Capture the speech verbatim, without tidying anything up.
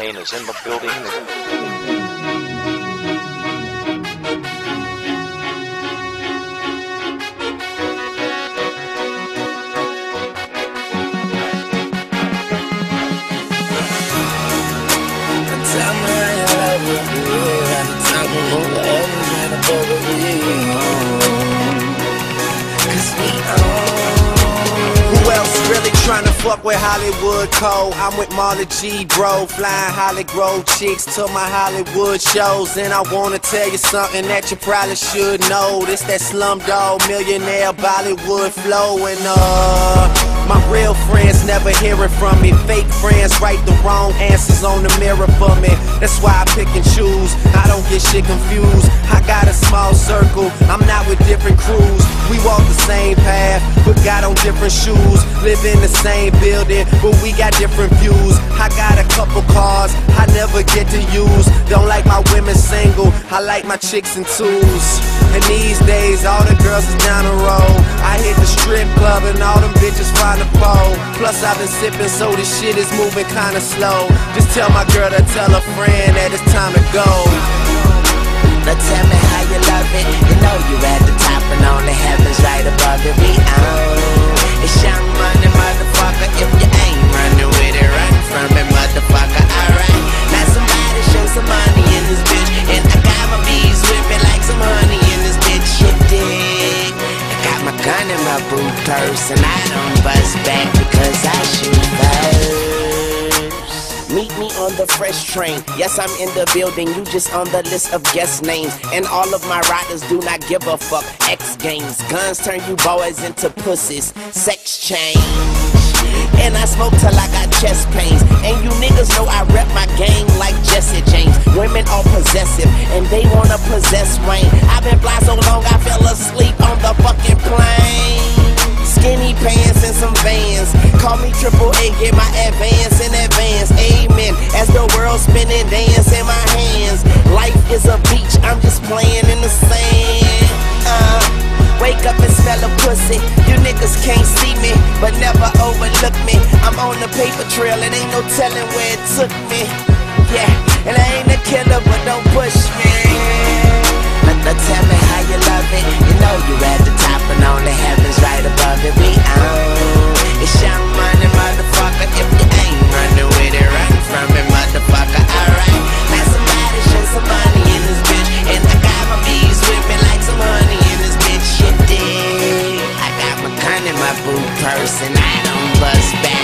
Kane is in the building. Who else really tryna fuck with Hollywood Cole? I'm with Marla G, bro, flying Holly Grove chicks to my Hollywood shows. And I wanna tell you something that you probably should know. This that Slumdog Millionaire Bollywood flow. And uh my real friends never hearing from me. Fake friends write the wrong answers on the mirror for me. That's why I pick and choose, I don't get shit confused. I got a small circle, I'm not with different crews. We walk the same path, but got on different shoes. Live in the same building, but we got different views. I got a couple cars, I never get to use. Don't like my women single, I like my chicks in twos. And these days, all the girls is down the road. I hit the strip club and all them bitches find a pole. Plus I've been sipping, so this shit is moving kinda slow. Just tell my girl to tell a friend that it's time to go. Now tell me how you love it. You know you at the top and only heaven's right above it. We own it's young money, motherfucker. If you ain't running with it, run from it, motherfucker. Alright, now somebody show some money in this bitch, and I got my bees with me like some honey in this bitch. You dig? I got my gun in my boot purse, and I don't bust back because I shoot first. Meet me on the fresh train. Yes, I'm in the building, you just on the list of guest names. And all of my riders do not give a fuck. X Games, guns turn you boys into pussies. Sex change. And I smoke till I got chest pains. And you niggas know I rep my gang like Jesse James. Women are possessive, and they wanna possess Wayne. I've been fly so long I fell asleep on the fucking plane. Skinny pants and some Vans. Call me Triple A, get my advance in advance. Amen. As the world spinning, dance in my hands. Life is a beach, I'm just playing in the sand. Uh, wake up and smell a pussy. You niggas can't see me, but never overlook me. I'm on the paper trail, it ain't no telling where it took me. Yeah, and I ain't a killer, but don't push me. Now tell me how you love it. You know you at the top and only heaven's right above it. We own it's young money, motherfucker. If you ain't running with it, run from it, motherfucker. Alright, now somebody show some money in this bitch, and I got my bees with me like some honey in this bitch. You dig? I got my gun in my boot purse, and I don't bust back